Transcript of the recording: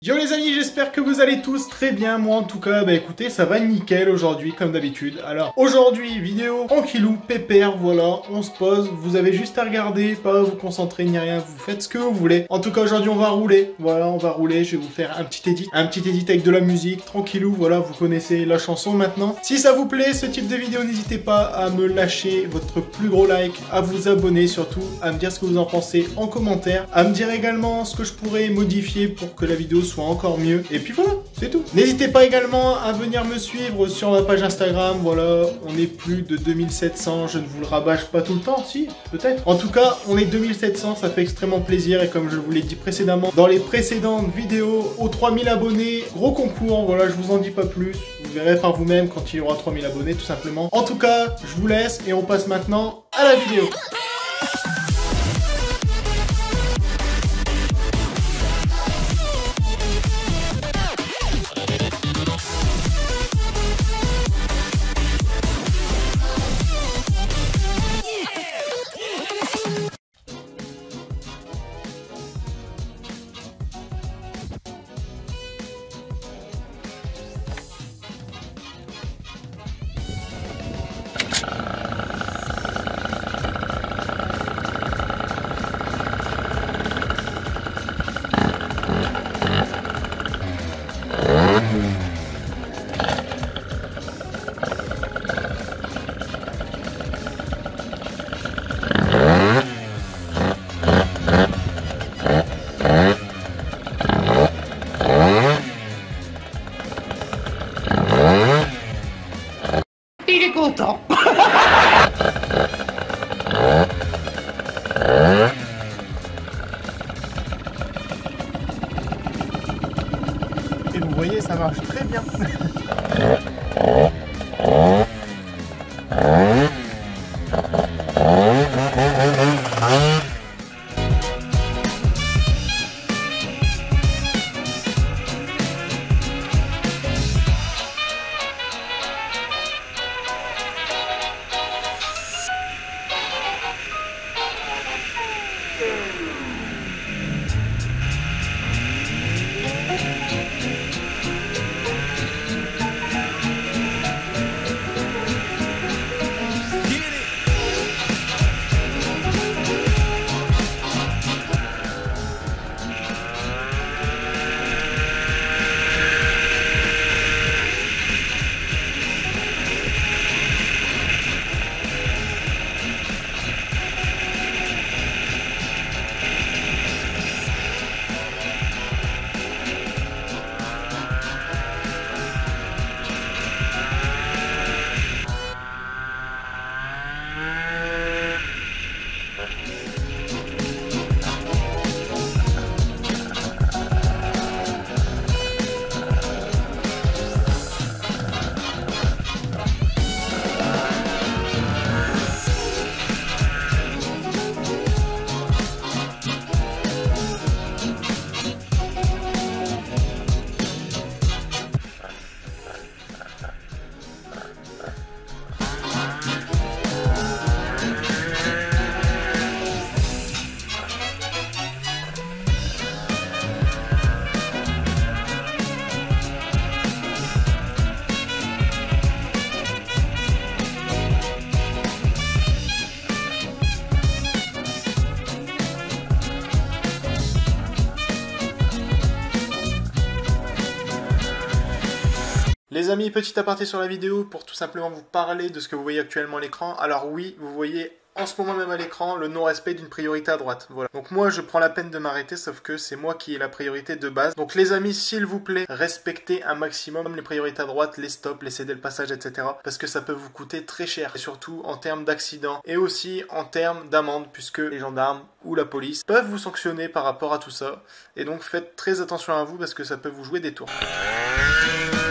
Yo les amis, j'espère que vous allez tous très bien. Moi en tout cas, bah écoutez, ça va nickel aujourd'hui comme d'habitude. Alors aujourd'hui, vidéo tranquillou, pépère, voilà, on se pose. Vous avez juste à regarder, pas à vous concentrer ni rien, vous faites ce que vous voulez. En tout cas aujourd'hui on va rouler, voilà, on va rouler. Je vais vous faire un petit edit avec de la musique, tranquillou, voilà, vous connaissez la chanson maintenant. Si ça vous plaît ce type de vidéo, n'hésitez pas à me lâcher votre plus gros like, à vous abonner surtout, à me dire ce que vous en pensez en commentaire, à me dire également ce que je pourrais modifier pour que la vidéo soit encore mieux. Et puis voilà, c'est tout. N'hésitez pas également à venir me suivre sur ma page Instagram. Voilà, on est plus de 2700. Je ne vous le rabâche pas tout le temps, si, peut-être. En tout cas, on est 2700, ça fait extrêmement plaisir. Et comme je vous l'ai dit précédemment, dans les précédentes vidéos, aux 3000 abonnés, gros concours. Voilà, je vous en dis pas plus. Vous verrez par vous-même quand il y aura 3000 abonnés, tout simplement. En tout cas, je vous laisse et on passe maintenant à la vidéo. Il est content. Et vous voyez, ça marche très bien. Les amis, petit aparté sur la vidéo pour tout simplement vous parler de ce que vous voyez actuellement à l'écran. Alors oui, vous voyez en ce moment même à l'écran le non-respect d'une priorité à droite. Voilà. Donc moi, je prends la peine de m'arrêter, sauf que c'est moi qui ai la priorité de base. Donc les amis, s'il vous plaît, respectez un maximum les priorités à droite, les stops, les céder le passage, etc. Parce que ça peut vous coûter très cher. Et surtout en termes d'accident et aussi en termes d'amende, puisque les gendarmes ou la police peuvent vous sanctionner par rapport à tout ça. Et donc faites très attention à vous parce que ça peut vous jouer des tours.